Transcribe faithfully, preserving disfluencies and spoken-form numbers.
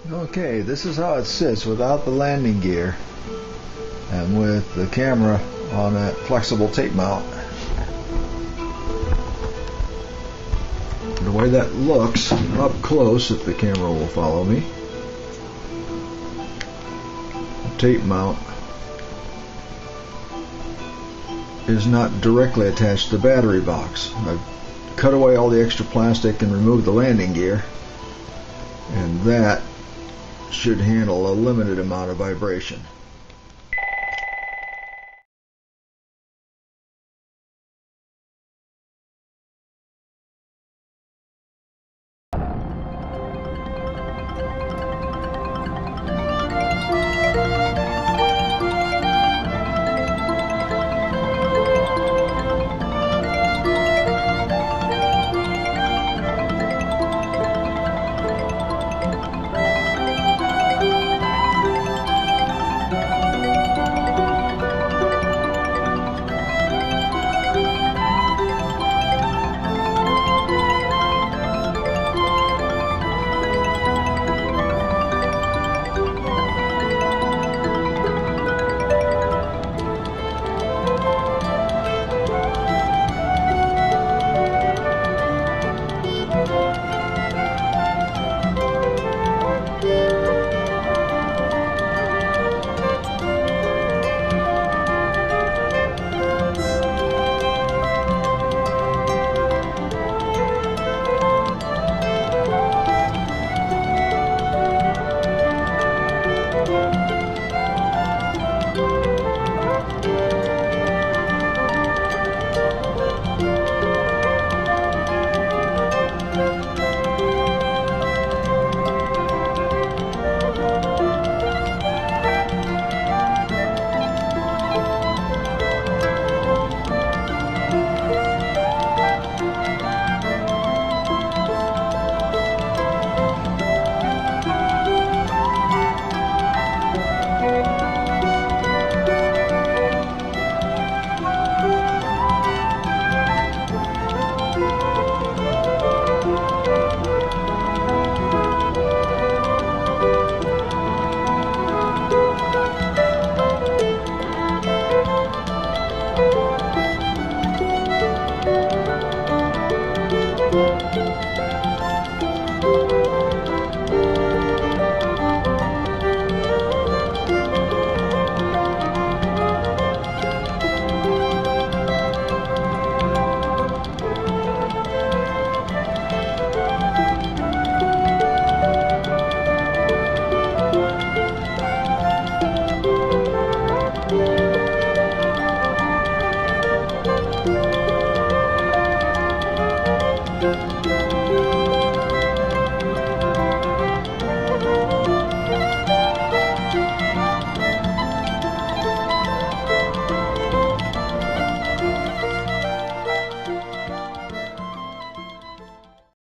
Okay, this is how it sits without the landing gear and with the camera on a flexible tape mount. The way that looks up close, if the camera will follow me, the tape mount is not directly attached to the battery box. I've cut away all the extra plastic and removed the landing gear, and that should handle a limited amount of vibration.